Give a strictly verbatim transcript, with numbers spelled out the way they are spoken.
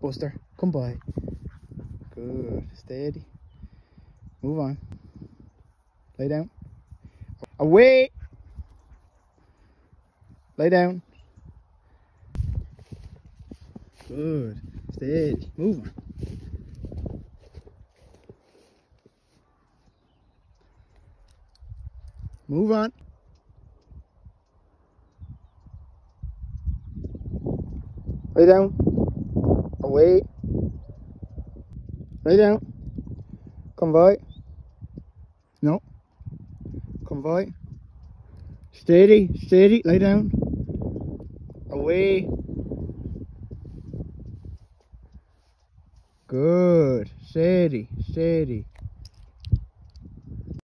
Buster, come by. Good. Steady. Move on. Lay down. Away! Lay down. Good. Steady. Move on. Move on. Lay down. Away. Lay down. Convoy. No. Convoy. Steady. Steady. Lay down. Away. Good. Steady. Steady.